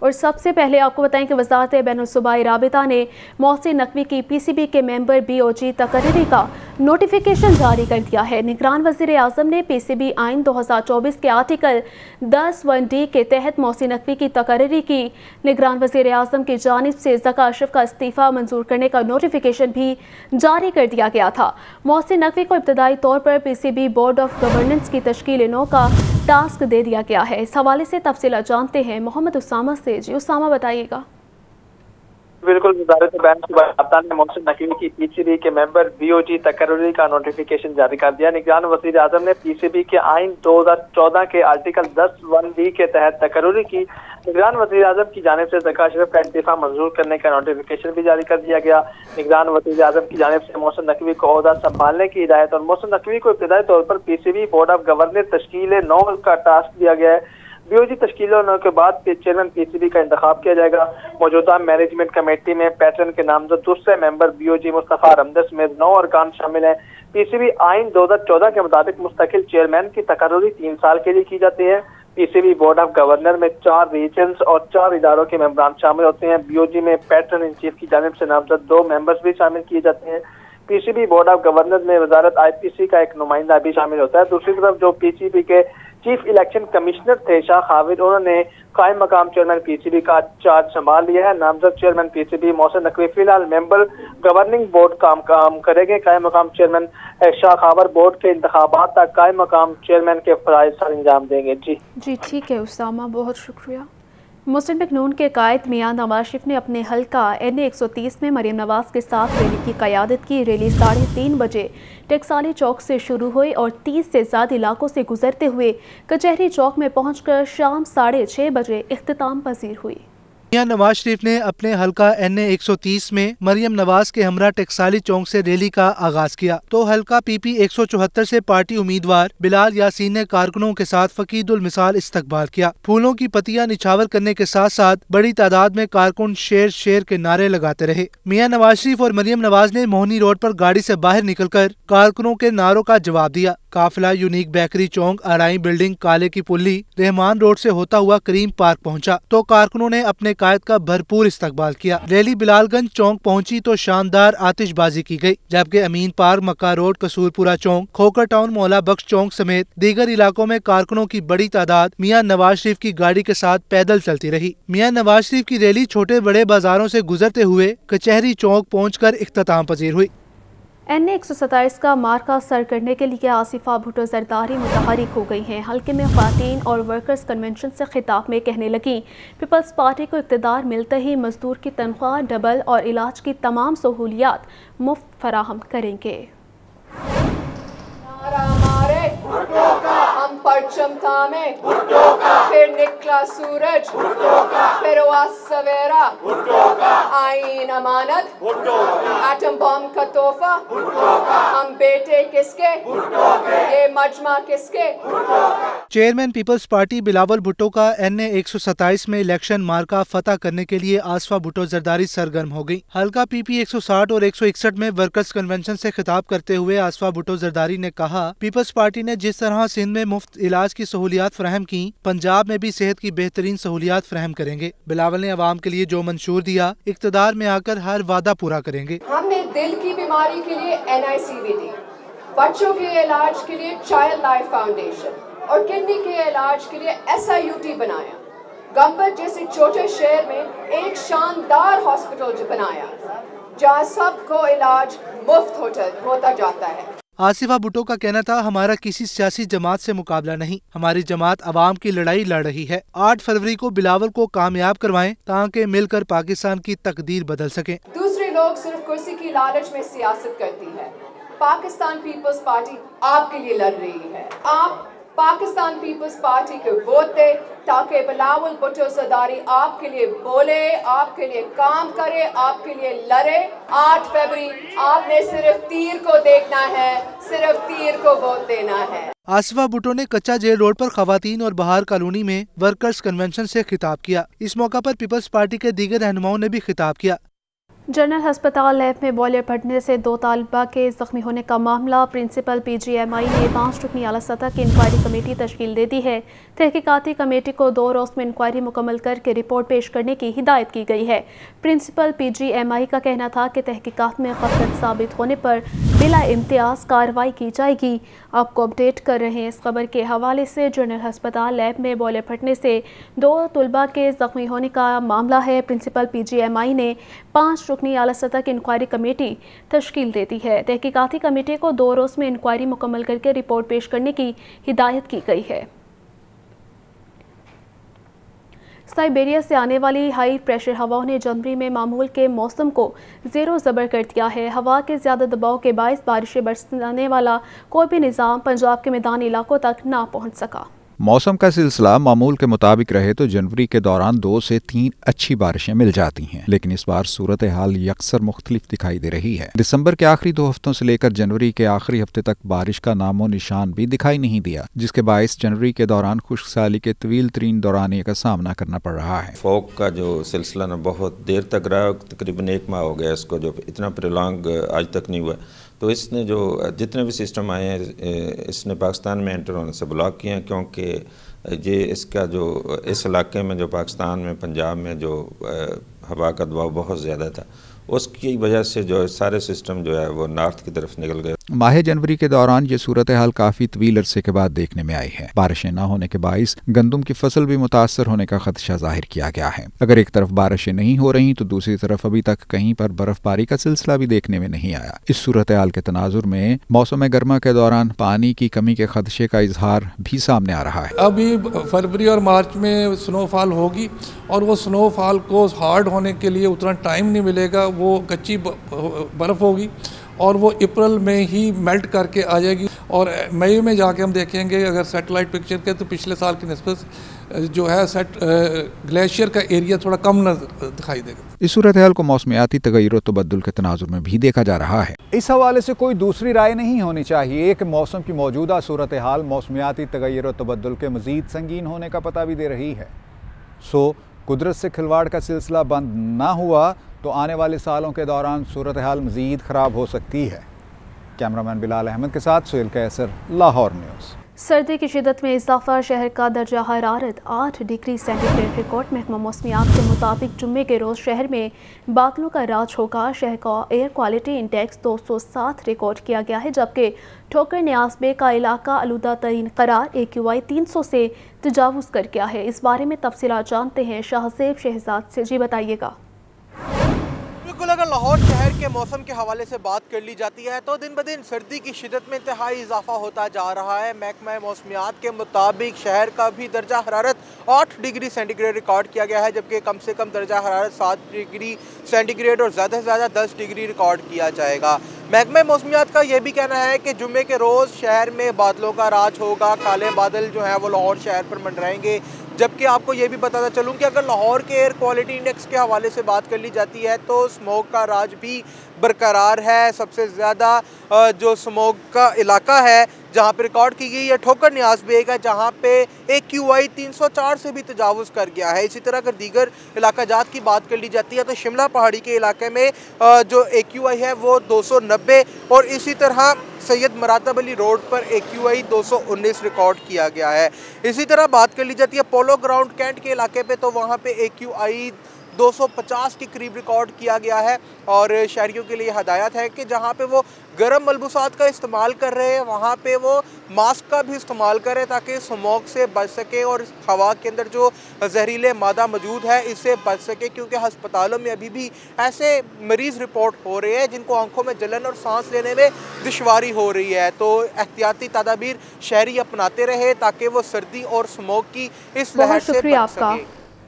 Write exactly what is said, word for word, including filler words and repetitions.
और सबसे पहले आपको बताएं कि वज़ारत बैनुल-सूबाई राबिता ने मोहसिन नकवी की पीसीबी के मेंबर बीओजी तकर्री का नोटिफिकेशन जारी कर दिया है। निगरान वज़ीर आज़म ने पीसीबी आइन दो हज़ार चौबीस के आर्टिकल दस वन डी के तहत मोहसिन नकवी की तकर्री की। निगरान वज़ीर आज़म की जानिब से ज़का अशरफ का इस्तीफ़ा मंजूर करने का नोटिफिकेशन भी जारी कर दिया गया था। मोहसिन नकवी को इब्तदाई तौर पर पीसीबी बोर्ड ऑफ गवर्नेंस की तश्कील नौ का टास्क दे दिया गया है। इस हवाले से तफसीलात जानते हैं मोहम्मद उसामा से। जी उसामा, बताइएगा। बिल्कुल, वज़ारत बैनुल-सूबाई राबिता ने मोहसिन नकवी की पीसीबी के मेंबर बीओजी तकर्री का नोटिफिकेशन जारी कर दिया। निगरान वज़ीर आज़म ने पीसीबी के आइन दो हज़ार चौदह के आर्टिकल दस वन डी के तहत तकर्री की। निगरान वज़ीर आज़म की जानिब से ज़का अशरफ का इस्तीफ़ा मंजूर करने का नोटिफिकेशन भी जारी कर दिया गया। निगरान वज़ीर आज़म की जानिब से मोहसिन नकवी को ओहदा संभालने की हिदायत और मोहसिन नकवी को इब्तदाई तौर पर पीसीबी बोर्ड ऑफ गवर्नर तश्कील नौ का टास्क दिया गया है। बीओजी तश्कील नौ के बाद चेयरमैन पीसीबी का इंतखाब किया जाएगा। मौजूदा मैनेजमेंट कमेटी में पैटर्न के नामजद दूसरे मेंबर बीओजी मुस्तफा रमदस में नौ अरकान शामिल हैं। पीसीबी आइन दो हज़ार चौदह के मुताबिक मुस्तकिल चेयरमैन की तकर्री तीन साल के लिए की जाती है। पीसीबी बोर्ड ऑफ गवर्नर में चार रीजन्स और चार इदारों के मेंबरान शामिल होते हैं। बीओजी में पैटर्न इन चीफ की जानिब से नामजद दो मेंबर्स भी शामिल किए जाते हैं। पीसीबी बोर्ड ऑफ गवर्नर में वजारत आईपीसी का एक नुमाइंदा भी शामिल होता है। दूसरी तरफ जो पीसीबी के चीफ इलेक्शन कमिश्नर थे शाह खाविर, उन्होंने कायम मकाम चेयरमैन पीसीबी का चार्ज संभाल लिया है। नामजद चेयरमैन पीसीबी मोहसिन नकवी फिलहाल मेंबर गवर्निंग बोर्ड काम काम करेंगे। कायम मकाम चेयरमैन शाह खावर बोर्ड के इंतखाबात तक कायम मकाम चेयरमैन के फराइज सर अंजाम देंगे। जी जी ठीक है उसामा, बहुत शुक्रिया। मुस्लिम लीग नून के कायद मियां नवाज शरीफ ने अपने हल्का एन ए एक सौ तीस में मरीम नवाज के साथ रैली की क़यादत की। रैली साढ़े तीन बजे टकसाली चौक से शुरू हुई और तीस से ज़्यादा इलाकों से गुजरते हुए कचहरी चौक में पहुंचकर शाम साढ़े छः बजे इख्तिताम पजीर हुई। मियां नवाज शरीफ ने अपने हल्का एन ए एक सौ तीस में मरियम नवाज के हमरा टकसाली चौक से रैली का आगाज किया तो हल्का पीपी एक सौ चौहत्तर से पार्टी उम्मीदवार बिलाल यासीन ने कारकुनों के साथ फकीदुल मिसाल इस्तकबाल किया। फूलों की पत्तियां निछावर करने के साथ साथ बड़ी तादाद में कारकुन शेर शेर के नारे लगाते रहे। मियां नवाज शरीफ और मरियम नवाज ने मोहनी रोड पर गाड़ी से बाहर निकलकर कारकुनों के नारों का जवाब दिया। काफिला unique bakery Chowk, Arai building, Kale Ki pulley, Rahman road से होता हुआ करीम पार्क पहुंचा तो कारकुनों ने अपने कायद का भरपूर इस्तकबाल किया। रैली बिलालगंज चौक पहुंची तो शानदार आतिशबाजी की गई, जबकि Amin park, Makka road, Kasurpura Chowk, Khokhar town, Maula Bakhsh चौक समेत दीगर इलाकों में कारकुनों की बड़ी तादाद मियां नवाज शरीफ की गाड़ी के साथ पैदल चलती रही। मियां नवाज शरीफ की रैली छोटे बड़े बाजारों से गुजरते हुए कचहरी चौक पहुंचकर इख्तिताम पजीर हुई। एन ए एक सौ सत्ताईस का मार्का सर करने के लिए आसिफा भुट्टो जरदारी मुतहरिक हो गई हैं। हल्के में ख्वातीन और वर्कर्स कन्वेंशन से खिताब में कहने लगी, पीपल्स पार्टी को इक़्तिदार मिलते ही मजदूर की तनख्वाह डबल और इलाज की तमाम सहूलियात मुफ्त फराहम करेंगे। हम परचम थामे, फिर निकला सूरज, फिर हुआ सवेरा, आईन अमानत, एटम बम का तोहफा, हम बेटे किसके, ये मजमा किसके। Chairman people's party Bilawal Bhutto का एन ए एक सौ सत्ताईस में इलेक्शन मार्का फतह करने के लिए आसफा भुट्टो जरदारी सरगर्म हो गई। हल्का पीपी एक सौ साठ और एक सौ इकसठ में वर्कर्स कन्वेंशन से खिताब करते हुए आसफा भुट्टो जरदारी ने कहा, पीपल्स पार्टी ने जिस तरह सिंध में मुफ्त इलाज की सहूलियात फराहम की, पंजाब में भी सेहत की बेहतरीन सहूलियात फराहम करेंगे। बिलावल ने अवाम के लिए जो मंशूर दिया, इक़्तिदार में आकर हर वादा पूरा करेंगे। हमने दिल की बीमारी के लिए N I C V D, बच्चों के इलाज के लिए चाइल्ड लाइफ फाउंडेशन और किडनी के इलाज के लिए एस आई यू टी बनाया। गंबत जैसे छोटे शहर में एक शानदार हॉस्पिटल बनाया जहाँ सबको इलाज मुफ्त होता जाता है। आसिफा भुट्टो का कहना था, हमारा किसी सियासी जमात से मुकाबला नहीं, हमारी जमात अवाम की लड़ाई लड़ रही है। आठ फरवरी को बिलावल को कामयाब करवाएं ताकि मिलकर पाकिस्तान की तकदीर बदल सके। दूसरे लोग सिर्फ कुर्सी की लालच में सियासत करती है, पाकिस्तान पीपल्स पार्टी आपके लिए लड़ रही है। आप पाकिस्तान पीपल्स पार्टी के वोट दे ताकि बिलावल भुट्टो जरदारी आपके लिए बोले, आपके लिए काम करे, आपके लिए लड़े। आठ फरवरी आपने सिर्फ तीर को देखना है, सिर्फ तीर को वोट देना है। आसिफा भुट्टो ने कच्चा जेल रोड पर खवातीन और बहार कॉलोनी में वर्कर्स कन्वेंशन से खिताब किया। इस मौका पर पीपल्स पार्टी के दीगर रहनुमाओं ने भी खिताब किया। जनरल हस्पताल लैब में बॉयलर फटने से दो तालिबा के जख्मी होने का मामला। प्रिंसिपल पीजीएमआई ने पाँच रुकनी आला सतह की इंक्वायरी कमेटी तश्कील दे दी है। तहकीकाती कमेटी को दो रोज़ में इंक्वायरी मुकम्मल करके रिपोर्ट पेश करने की हिदायत की गई है। प्रिंसिपल पीजीएमआई का कहना था कि तहकीकात में गलत साबित होने पर बिला इम्तियाज़ कार्रवाई की जाएगी। आपको अपडेट कर रहे हैं इस खबर के हवाले से। जनरल हस्पताल लैब में बॉयलर फटने से दो तलबा के जख्मी होने का मामला है। प्रिंसिपल पीजीएमआई ने पाँच रुकनी आला सतह की इंक्वायरी कमेटी तश्कील दे दी है। तहकीकाती कमेटी को दो रोज़ में इंक्वायरी मुकम्मल करके रिपोर्ट पेश करने की हिदायत की गई है। साइबेरिया से आने वाली हाई प्रेशर हवाओं ने जनवरी में मामूल के मौसम को ज़ेरो ज़बर कर दिया है। हवा के ज़्यादा दबाव के बायस बारिशें बरसाने वाला कोई भी निज़ाम पंजाब के मैदानी इलाकों तक ना पहुँच सका। मौसम का सिलसिला मामूल के मुताबिक रहे तो जनवरी के दौरान दो से तीन अच्छी बारिशें मिल जाती हैं, लेकिन इस बार सूरत हाल यकसर मुख्तलिफ दिखाई दे रही है। दिसंबर के आखिरी दो हफ्तों से लेकर जनवरी के आखिरी हफ्ते तक बारिश का नामो निशान भी दिखाई नहीं दिया, जिसके बायस जनवरी के दौरान खुश्क साली के तवील तरीन दौरानिए का सामना करना पड़ रहा है। फॉग का जो सिलसिला ना बहुत देर तक रहा, तकरीबन एक माह हो गया इसको, जो इतना प्रलॉन्ग आज तक नहीं हुआ। तो इसने जो जितने भी सिस्टम आए हैं इसने पाकिस्तान में एंटर होने से ब्लॉक किए हैं, क्योंकि ये इसका जो इस इलाके में जो पाकिस्तान में पंजाब में जो हवा का दबाव बहुत ज़्यादा था, उसकी वजह से जो सारे सिस्टम जो है वो नॉर्थ की तरफ निकल गए। माह जनवरी के दौरान ये सूरत हाल काफ़ी तवील अरसे के बाद देखने में आई है। बारिशें न होने के बाइस गंदम की फसल भी मुतासर होने का खदशा जाहिर किया गया है। अगर एक तरफ बारिशें नहीं हो रही तो दूसरी तरफ अभी तक कहीं पर बर्फबारी का सिलसिला भी देखने में नहीं आया। इस सूरत हाल के तनाजुर में मौसम गर्मा के दौरान पानी की कमी के खदशे का इजहार भी सामने आ रहा है। अभी फरवरी और मार्च में स्नोफॉल होगी और वो स्नोफॉल को हार्ड होने के लिए उतना टाइम नहीं मिलेगा, वो कच्ची बर्फ़ होगी और वो अप्रैल में ही मेल्ट करके आ जाएगी। और मई में जाके हम देखेंगे अगर सैटेलाइट पिक्चर के तो पिछले साल की निस्बत जो है सेट ग्लेशियर का एरिया थोड़ा कम नजर दिखाई देगा। इस सूरत हाल को मौसमियाती तगय्युर और तबद्दुल के तनाजुर में भी देखा जा रहा है। इस हवाले से कोई दूसरी राय नहीं होनी चाहिए कि मौसम की मौजूदा सूरत हाल मौसमियाती तगय्युर और तबद्दुल के मज़ीद संगीन होने का पता भी दे रही है। सो कुदरत से खिलवाड़ का सिलसिला बंद ना हुआ तो आने वाले सालों के दौरान सूरत हाल मज़ीद ख़राब हो सकती है। कैमरामैन बिलाल अहमद के साथ सुहेल कैसर, लाहौर न्यूज़। सर्दी की शिदत में इजाफा, शहर का दर्जा हरारत आठ डिग्री सेंटीग्रेड रिकॉर्ड। महकमा मौसमियात के मुताबिक जुम्मे के रोज़ शहर में बादलों का राज होगा। शहर का एयर क्वालिटी इंडेक्स दो सौ सात रिकॉर्ड किया गया है, जबकि ठोकर न्यासबे का इलाका आलूदा तरीन करार ए क्यू आई तीन सौ से तजावुज़ कर गया है। इस बारे में तफसीलात जानते हैं शाहजेब शहजाद से। जी बताइएगा। बिल्कुल, अगर लाहौर शहर के मौसम के हवाले से बात कर ली जाती है तो दिन ब दिन सर्दी की शिदत में इंतहाई इजाफा होता जा रहा है। महकमा मौसमियात के मुताबिक शहर का भी दर्जा हरारत आठ डिग्री सेंटीग्रेड रिकॉर्ड किया गया है, जबकि कम से कम दर्जा हरारत सात डिग्री सेंटीग्रेड और ज़्यादा से ज़्यादा दस डिग्री रिकॉर्ड किया जाएगा। महकमा मौसमियात का यह भी कहना है कि जुम्मे के रोज़ शहर में बादलों का राज होगा। काले बादल जो है वो लाहौर शहर पर मंडराएंगे। जबकि आपको ये भी बताता चलूँ कि अगर लाहौर के एयर क्वालिटी इंडेक्स के हवाले से बात कर ली जाती है तो स्मोक का राज भी बरकरार है। सबसे ज़्यादा जो स्मोक का इलाका है जहाँ पे रिकॉर्ड की गई है ठोकर न्याज बेग है, जहाँ पे ए क्यू आई तीन सौ चार से भी तजावुज़ कर गया है। इसी तरह अगर दीगर इलाका जात की बात कर ली जाती है तो शिमला पहाड़ी के इलाके में जो ए क्यू आई है वो दो सौ नब्बे और इसी तरह सैयद मरातब अली रोड पर ए क्यू आई दो सौ उन्नीस रिकॉर्ड किया गया है। इसी तरह बात कर ली जाती है पोलो ग्राउंड कैंट के इलाके पे तो वहाँ पे ए क्यू आई दो सौ पचास के करीब रिकॉर्ड किया गया है। और शहरियों के लिए हदायत है कि जहाँ पे वो गर्म मलबूसात का इस्तेमाल कर रहे हैं वहाँ पे वो मास्क का भी इस्तेमाल करें ताकि स्मोक से बच सके और हवा के अंदर जो जहरीले मादा मौजूद है इससे बच सके, क्योंकि हस्पतालों में अभी भी ऐसे मरीज़ रिपोर्ट हो रहे हैं जिनको आंखों में जलन और सांस लेने में दुश्वारी हो रही है। तो एहतियाती तदाबीर शहरी अपनाते रहे ताकि वो सर्दी और स्मोक की इस लहर से बच सके।